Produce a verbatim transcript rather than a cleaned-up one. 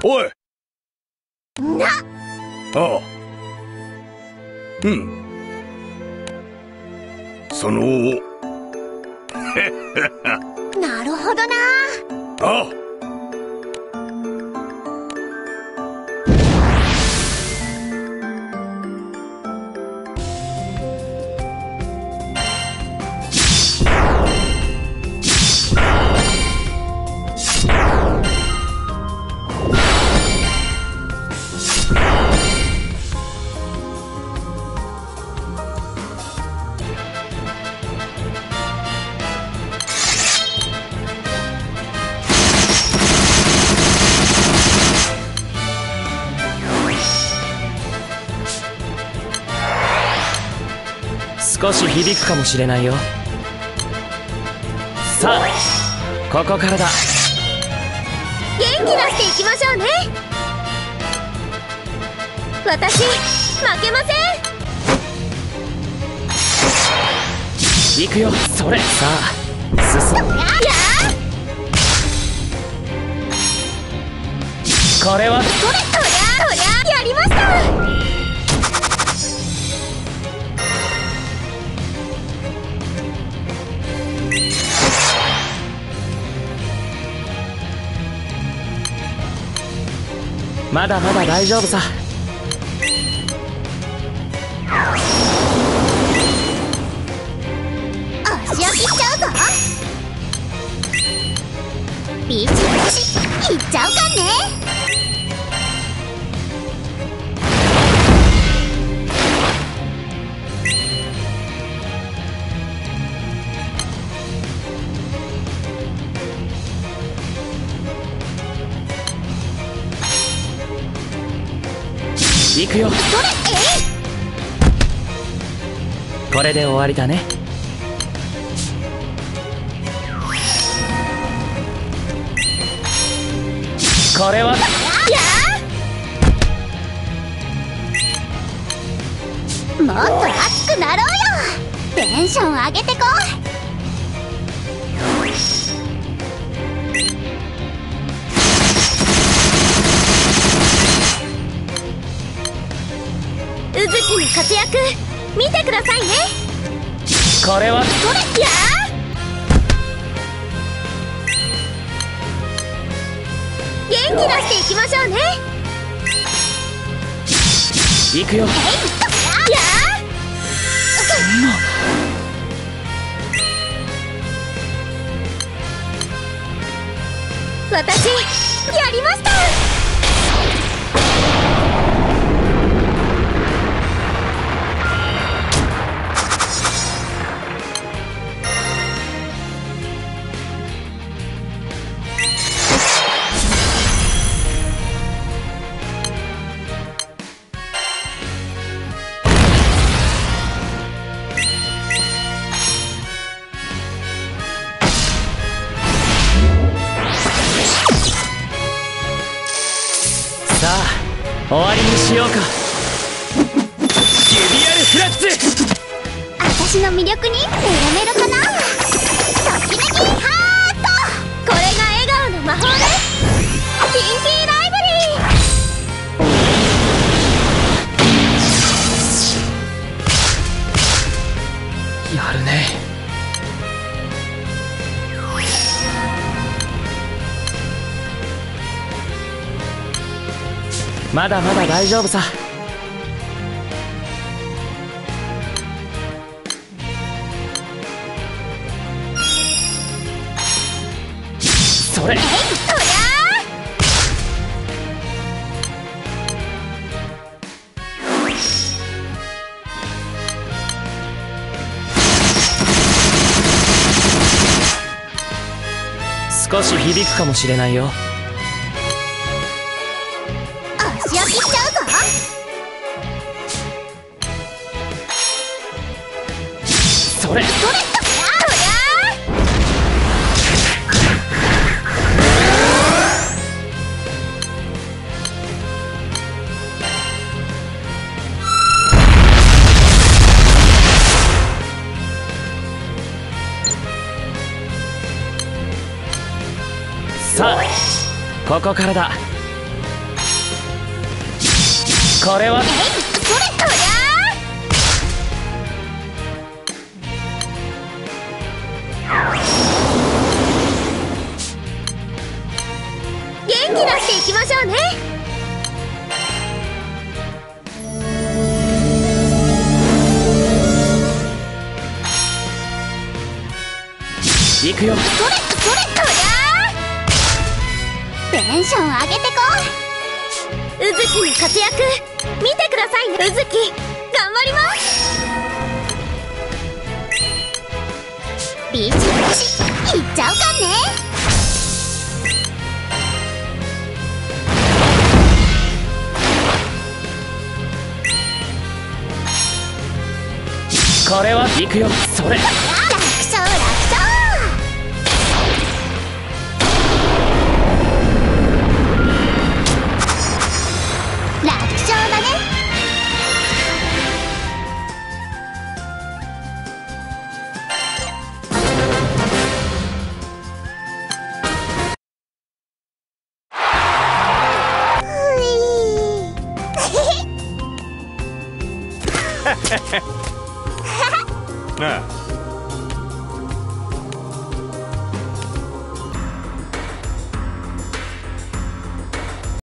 おい。 な。 ああ。うん。そのなるほどな。 ああ。 少し響くかもしれないよ。さあここからだ。 元気出していきましょうね。私負けません。 行くよ。それ。さあ進む。 やこれはそれ。そりゃそりゃやりました。 まだまだ大丈夫さ。 足焼きしちゃうぞ。ビシビシいっちゃうかね。 行くよ。 それ。えい。 これで終わりだね。これはやー。もっと熱くなろうよ。テンション上げてこい。うずきの活躍見てくださいね。 これはそれ。やー。元気出していきましょうね。 行くよ。 えいっと。やー。私やりました。 さあ終わりにしようか。リビアルフラッツ。 私の魅力にメロメロかな。ときめきハート。これが笑顔の魔法です。ピンキーライブリー。 やるね。まだまだ大丈夫さ。それ。 えい、そりゃ少し響くかもしれないよ。 足焼きしちゃうぞ。 それ。 それ。そりゃさあここからだ。 これはえい、それとりゃ元気出していきましょうね。 行くよ。 それそれとりゃテンション上げてこう。うずきの活躍見てくださいね。うずき頑張ります。ビシビシいっちゃうかね。 これは行くよ。それ楽勝楽勝。楽勝だね。 ああ